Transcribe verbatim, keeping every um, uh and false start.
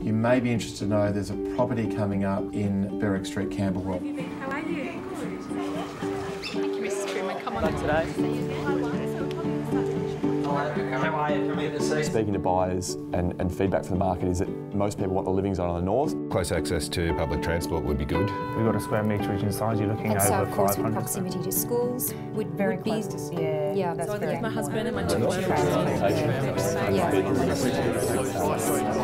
You may be interested to know there's a property coming up in Berwick Street, Camberwell. How are you? Thank you, Missus Truman. Come on today. How are you? Speaking to buyers and, and feedback from the market is that most people want the living zone on the north. Close access to public transport would be good. We've got a square meterage in size, you're looking and over so, of course, five hundred. with proximity to schools would, Very would close be... to, yeah, yeah, that's so I very live with my husband and my important. two children. Yeah.